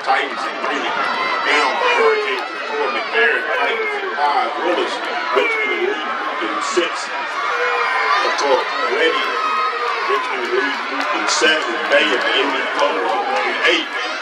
Titans and really down by Hurricanes and 4, McMahon, Titans and 5, Willis between the lead in 6. Of course, Reddy between the lead in 7, Bay at the end of the 8.